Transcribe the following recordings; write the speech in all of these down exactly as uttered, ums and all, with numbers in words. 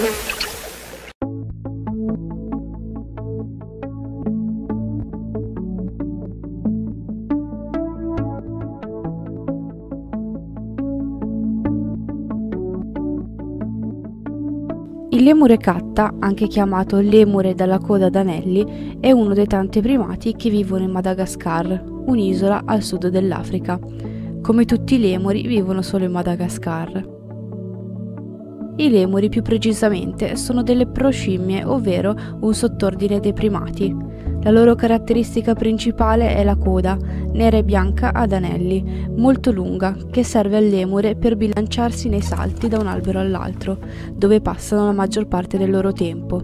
Il lemure catta, anche chiamato lemure dalla coda ad anelli, è uno dei tanti primati che vivono in Madagascar, un'isola al sud dell'Africa. Come tutti i lemuri, vivono solo in Madagascar. I lemuri, più precisamente, sono delle proscimmie, ovvero un sottordine dei primati. La loro caratteristica principale è la coda, nera e bianca ad anelli, molto lunga, che serve al lemure per bilanciarsi nei salti da un albero all'altro, dove passano la maggior parte del loro tempo.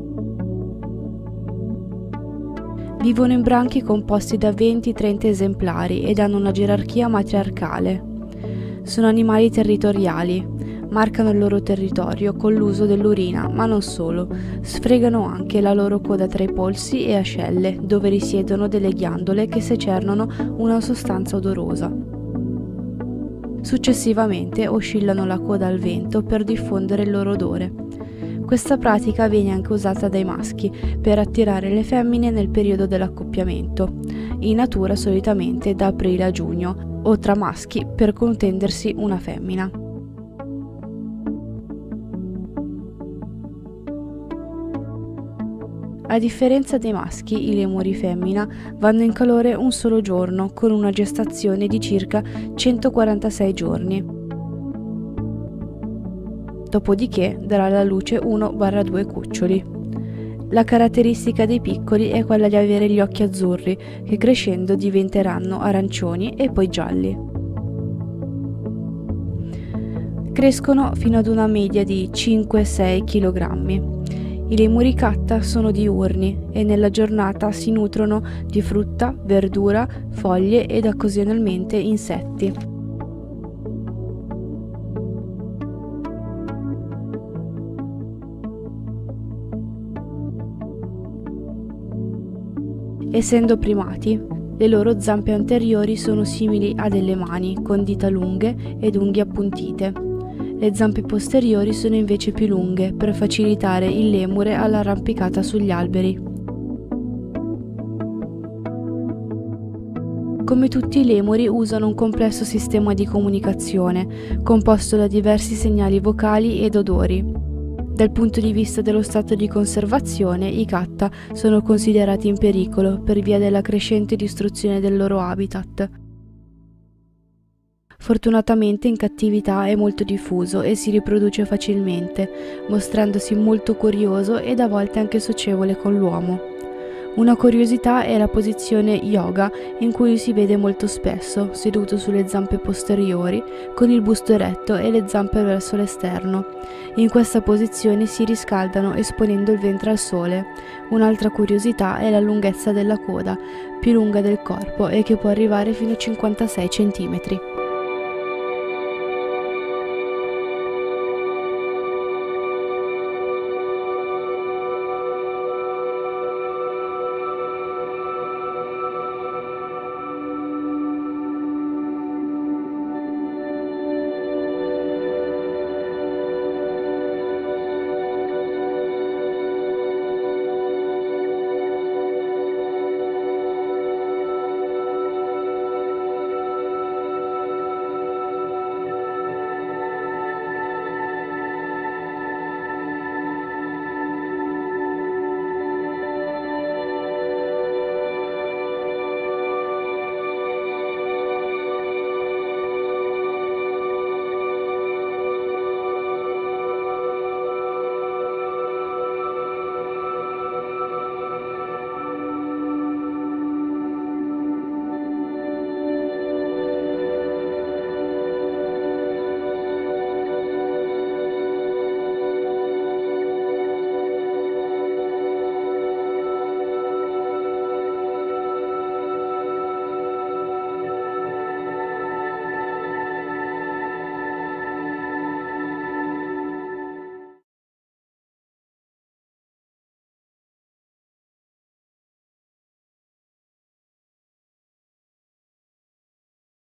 Vivono in branchi composti da venti trenta esemplari ed hanno una gerarchia matriarcale. Sono animali territoriali. Marcano il loro territorio con l'uso dell'urina, ma non solo, sfregano anche la loro coda tra i polsi e ascelle, dove risiedono delle ghiandole che secernono una sostanza odorosa. Successivamente oscillano la coda al vento per diffondere il loro odore. Questa pratica viene anche usata dai maschi per attirare le femmine nel periodo dell'accoppiamento, in natura solitamente da aprile a giugno, o tra maschi per contendersi una femmina. A differenza dei maschi, i lemuri femmina vanno in calore un solo giorno, con una gestazione di circa centoquarantasei giorni. Dopodiché darà alla luce uno due cuccioli. La caratteristica dei piccoli è quella di avere gli occhi azzurri, che crescendo diventeranno arancioni e poi gialli. Crescono fino ad una media di cinque sei chilogrammi. I lemuri catta sono diurni e nella giornata si nutrono di frutta, verdura, foglie ed occasionalmente insetti. Essendo primati, le loro zampe anteriori sono simili a delle mani, con dita lunghe ed unghie appuntite. Le zampe posteriori sono invece più lunghe per facilitare il lemure all'arrampicata sugli alberi. Come tutti i lemuri usano un complesso sistema di comunicazione, composto da diversi segnali vocali ed odori. Dal punto di vista dello stato di conservazione, i catta sono considerati in pericolo per via della crescente distruzione del loro habitat. Fortunatamente in cattività è molto diffuso e si riproduce facilmente, mostrandosi molto curioso ed a volte anche socievole con l'uomo. Una curiosità è la posizione yoga, in cui si vede molto spesso, seduto sulle zampe posteriori, con il busto eretto e le zampe verso l'esterno. In questa posizione si riscaldano esponendo il ventre al sole. Un'altra curiosità è la lunghezza della coda, più lunga del corpo e che può arrivare fino a cinquantasei centimetri.